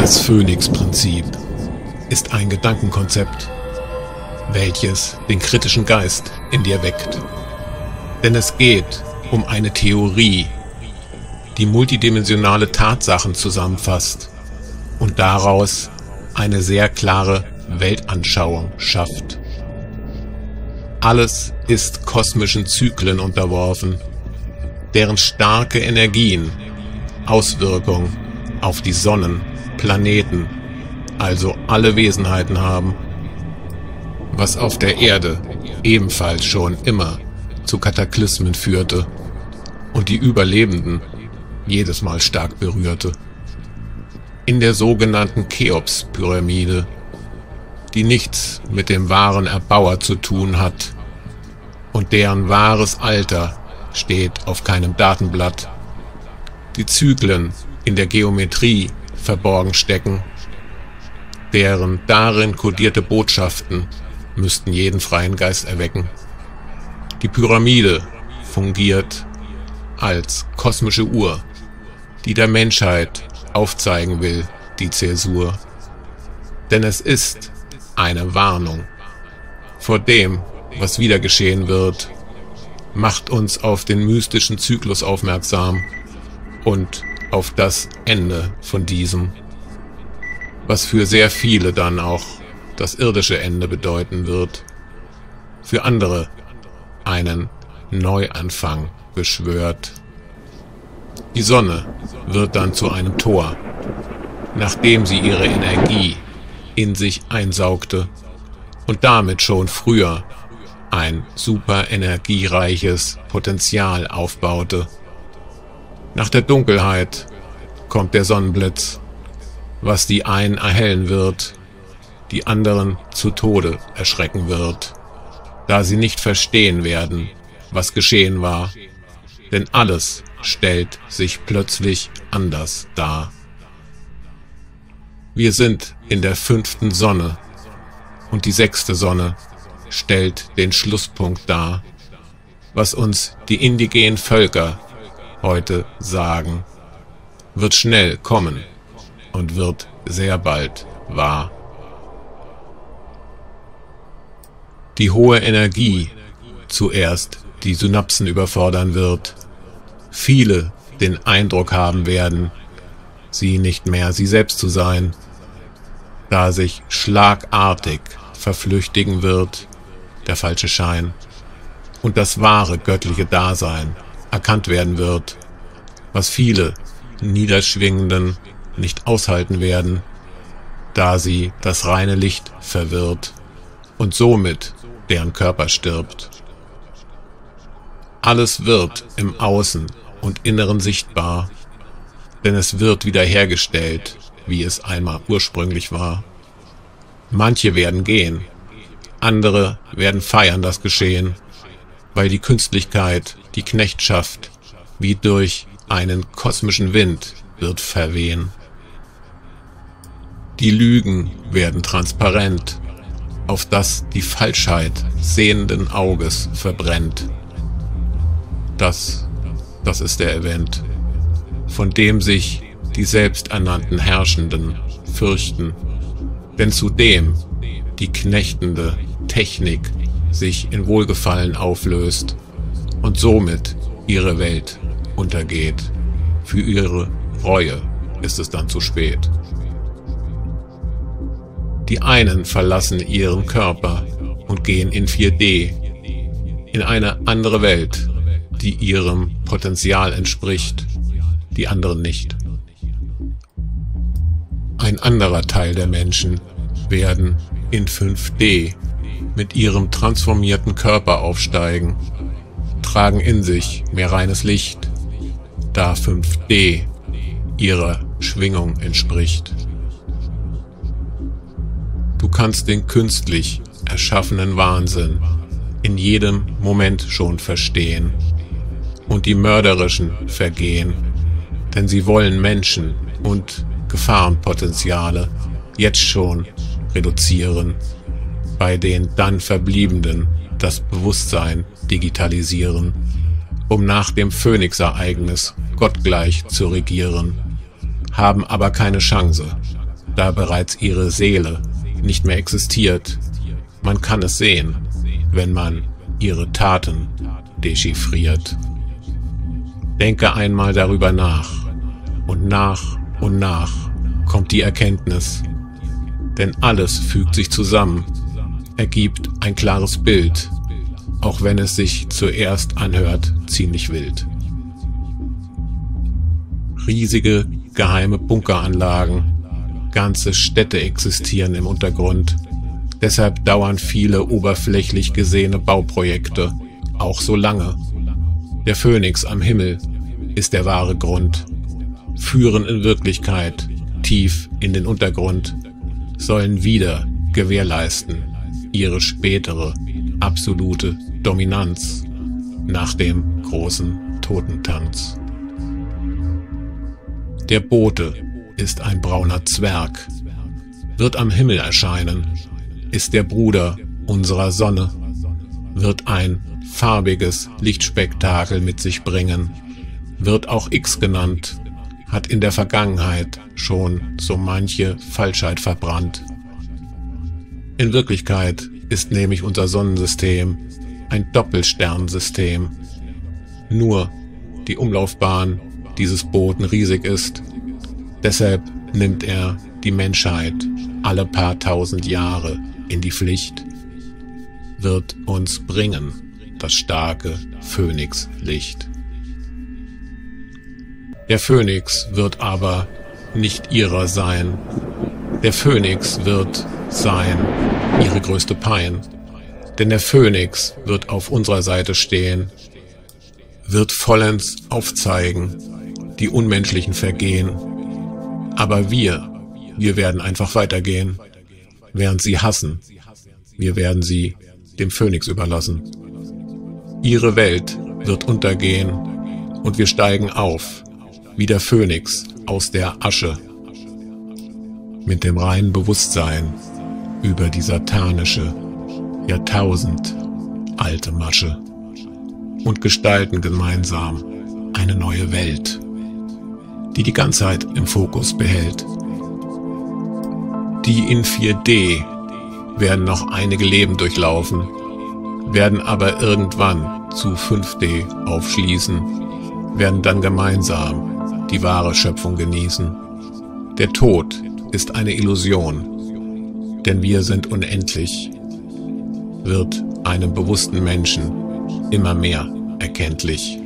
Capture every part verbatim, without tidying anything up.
Das Phönix-Prinzip ist ein Gedankenkonzept, welches den kritischen Geist in dir weckt. Denn es geht um eine Theorie, die multidimensionale Tatsachen zusammenfasst und daraus eine sehr klare Weltanschauung schafft. Alles ist kosmischen Zyklen unterworfen, deren starke Energien Auswirkungen auf die Sonnen, Planeten, also alle Wesenheiten haben, was auf der Erde ebenfalls schon immer zu Kataklysmen führte und die Überlebenden jedes Mal stark berührte. In der sogenannten Cheops-Pyramide, die nichts mit dem wahren Erbauer zu tun hat und deren wahres Alter steht auf keinem Datenblatt, die Zyklen in der Geometrie verborgen stecken, deren darin kodierte Botschaften müssten jeden freien Geist erwecken. Die Pyramide fungiert als kosmische Uhr, die der Menschheit aufzeigen will, die Zäsur. Denn es ist eine Warnung vor dem, was wieder geschehen wird, macht uns auf den mystischen Zyklus aufmerksam und auf das Ende von diesem, was für sehr viele dann auch das irdische Ende bedeuten wird, für andere einen Neuanfang beschwört. Die Sonne wird dann zu einem Tor, nachdem sie ihre Energie in sich einsaugte und damit schon früher ein super energiereiches Potenzial aufbaute. Nach der Dunkelheit kommt der Sonnenblitz, was die einen erhellen wird, die anderen zu Tode erschrecken wird, da sie nicht verstehen werden, was geschehen war, denn alles stellt sich plötzlich anders dar. Wir sind in der fünften Sonne und die sechste Sonne stellt den Schlusspunkt dar, was uns die indigenen Völker heute sagen, wird schnell kommen und wird sehr bald wahr. Die hohe Energie zuerst die Synapsen überfordern wird, viele den Eindruck haben werden, sie nicht mehr sie selbst zu sein, da sich schlagartig verflüchtigen wird der falsche Schein und das wahre göttliche Dasein erkannt werden wird, was viele Niederschwingenden nicht aushalten werden, da sie das reine Licht verwirrt und somit deren Körper stirbt. Alles wird im Außen und Inneren sichtbar, denn es wird wiederhergestellt, wie es einmal ursprünglich war. Manche werden gehen, andere werden feiern das Geschehen, weil die Künstlichkeit, die Knechtschaft, wie durch einen kosmischen Wind wird verwehen. Die Lügen werden transparent, auf das die Falschheit sehenden Auges verbrennt. Das, das ist der Event, von dem sich die selbsternannten Herrschenden fürchten, denn zudem die knechtende Technik sich in Wohlgefallen auflöst und somit ihre Welt untergeht. Für ihre Reue ist es dann zu spät. Die einen verlassen ihren Körper und gehen in vier D, in eine andere Welt, die ihrem Potenzial entspricht, die anderen nicht. Ein anderer Teil der Menschen werden in fünf D mit ihrem transformierten Körper aufsteigen, tragen in sich mehr reines Licht, da fünf D ihrer Schwingung entspricht. Du kannst den künstlich erschaffenen Wahnsinn in jedem Moment schon verstehen und die mörderischen Vergehen, denn sie wollen Menschen und Gefahrenpotenziale jetzt schon reduzieren, bei den dann Verbliebenen das Bewusstsein digitalisieren, um nach dem Phönix-Ereignis gottgleich zu regieren, haben aber keine Chance, da bereits ihre Seele nicht mehr existiert. Man kann es sehen, wenn man ihre Taten dechiffriert. Denke einmal darüber nach, und nach und nach kommt die Erkenntnis, denn alles fügt sich zusammen, ergibt ein klares Bild, auch wenn es sich zuerst anhört ziemlich wild. Riesige, geheime Bunkeranlagen, ganze Städte existieren im Untergrund, deshalb dauern viele oberflächlich gesehene Bauprojekte auch so lange. Der Phönix am Himmel ist der wahre Grund, führen in Wirklichkeit tief in den Untergrund, sollen wieder gewährleisten ihre spätere absolute Dominanz nach dem großen Totentanz. Der Bote ist ein brauner Zwerg, wird am Himmel erscheinen, ist der Bruder unserer Sonne, wird ein farbiges Lichtspektakel mit sich bringen, wird auch X genannt, hat in der Vergangenheit schon so manche Falschheit verbrannt. In Wirklichkeit ist nämlich unser Sonnensystem ein Doppelsternsystem. Nur die Umlaufbahn dieses Boten riesig ist, deshalb nimmt er die Menschheit alle paar tausend Jahre in die Pflicht, wird uns bringen das starke Phönixlicht. Der Phönix wird aber nicht ihrer sein. Der Phönix wird sein ihre größte Pein. Denn der Phönix wird auf unserer Seite stehen, wird vollends aufzeigen die unmenschlichen Vergehen. Aber wir, wir werden einfach weitergehen, während sie hassen. Wir werden sie dem Phönix überlassen. Ihre Welt wird untergehen und wir steigen auf, wie der Phönix aus der Asche, mit dem reinen Bewusstsein über die satanische, Jahrtausend alte Masche und gestalten gemeinsam eine neue Welt, die die Ganzheit im Fokus behält. Die in vier D werden noch einige Leben durchlaufen, werden aber irgendwann zu fünf D aufschließen, werden dann gemeinsam die wahre Schöpfung genießen. Der Tod ist eine Illusion, denn wir sind unendlich, wird einem bewussten Menschen immer mehr erkenntlich.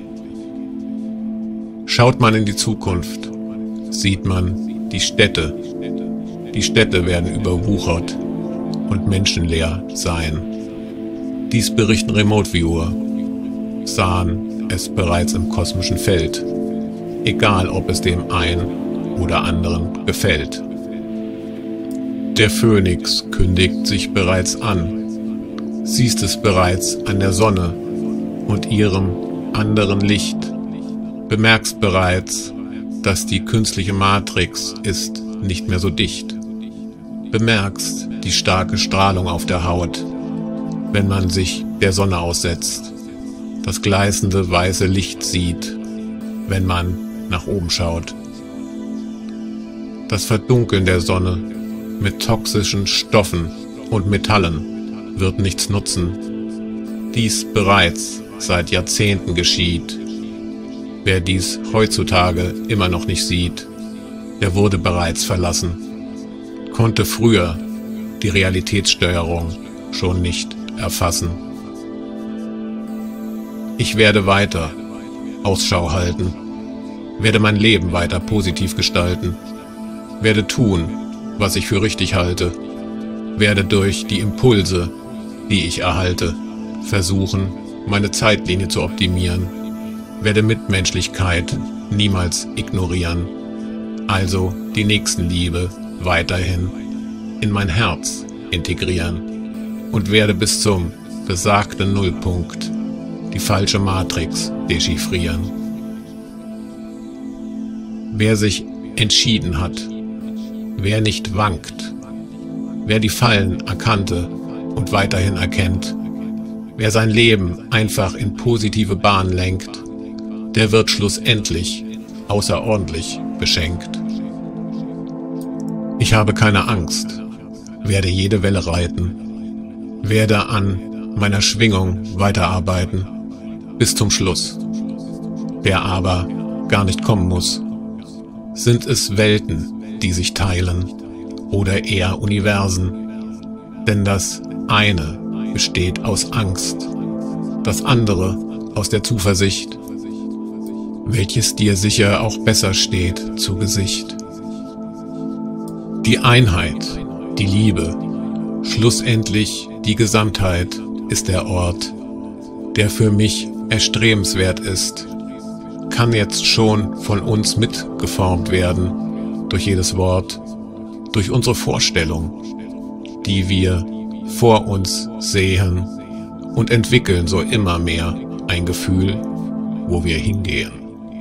Schaut man in die Zukunft, sieht man die Städte. Die Städte werden überwuchert und menschenleer sein. Dies berichten Remote Viewer, sahen es bereits im kosmischen Feld, egal ob es dem einen oder anderen gefällt. Der Phönix kündigt sich bereits an, siehst es bereits an der Sonne und ihrem anderen Licht, bemerkst bereits, dass die künstliche Matrix ist nicht mehr so dicht, bemerkst die starke Strahlung auf der Haut, wenn man sich der Sonne aussetzt, das gleißende weiße Licht sieht, wenn man nach oben schaut. Das Verdunkeln der Sonne mit toxischen Stoffen und Metallen wird nichts nutzen. Dies bereits seit Jahrzehnten geschieht. Wer dies heutzutage immer noch nicht sieht, der wurde bereits verlassen, konnte früher die Realitätssteuerung schon nicht erfassen. Ich werde weiter Ausschau halten, werde mein Leben weiter positiv gestalten, werde tun, was ich für richtig halte, werde durch die Impulse, die ich erhalte, versuchen, meine Zeitlinie zu optimieren, werde Mitmenschlichkeit niemals ignorieren, also die Nächstenliebe weiterhin in mein Herz integrieren und werde bis zum besagten Nullpunkt die falsche Matrix dechiffrieren. Wer sich entschieden hat, wer nicht wankt, wer die Fallen erkannte und weiterhin erkennt, wer sein Leben einfach in positive Bahnen lenkt, der wird schlussendlich außerordentlich beschenkt. Ich habe keine Angst, werde jede Welle reiten, werde an meiner Schwingung weiterarbeiten, bis zum Schluss, der aber gar nicht kommen muss. Sind es Welten, die sich teilen, oder eher Universen? Denn das eine besteht aus Angst, das andere aus der Zuversicht, welches dir sicher auch besser steht zu Gesicht. Die Einheit, die Liebe, schlussendlich die Gesamtheit ist der Ort, der für mich erstrebenswert ist, kann jetzt schon von uns mitgeformt werden, durch jedes Wort, durch unsere Vorstellung, die wir vor uns sehen und entwickeln so immer mehr ein Gefühl, wo wir hingehen.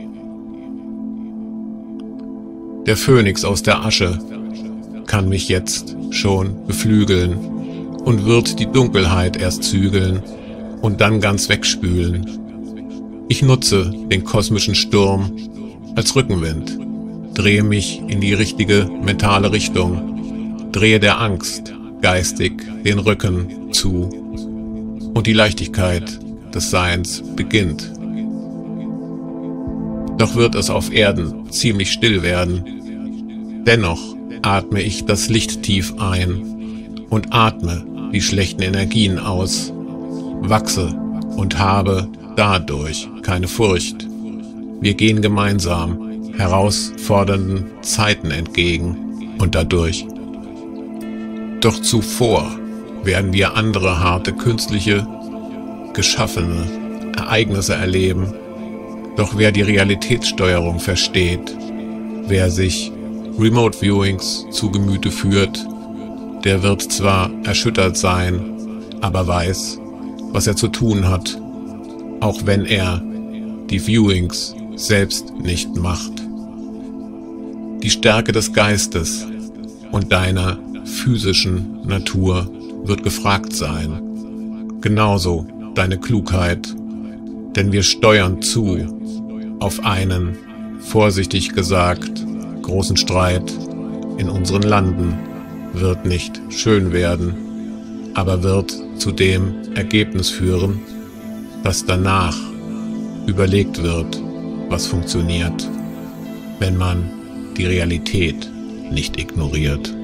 Der Phönix aus der Asche kann mich jetzt schon beflügeln und wird die Dunkelheit erst zügeln und dann ganz wegspülen. Ich nutze den kosmischen Sturm als Rückenwind, drehe mich in die richtige mentale Richtung, drehe der Angst geistig den Rücken zu und die Leichtigkeit des Seins beginnt. Doch wird es auf Erden ziemlich still werden. Dennoch atme ich das Licht tief ein und atme die schlechten Energien aus, wachse und habe dadurch keine Furcht. Wir gehen gemeinsam herausfordernden Zeiten entgegen und dadurch. Doch zuvor werden wir andere harte, künstliche, geschaffene Ereignisse erleben. Doch wer die Realitätssteuerung versteht, wer sich Remote Viewings zu Gemüte führt, der wird zwar erschüttert sein, aber weiß, was er zu tun hat, auch wenn er die Viewings selbst nicht macht. Die Stärke des Geistes und deiner physischen Natur wird gefragt sein. Genauso deine Klugheit, denn wir steuern zu auf einen, vorsichtig gesagt, großen Streit in unseren Landen. Wird nicht schön werden, aber wird zu dem Ergebnis führen, dass danach überlegt wird, was funktioniert, wenn man die Realität nicht ignoriert.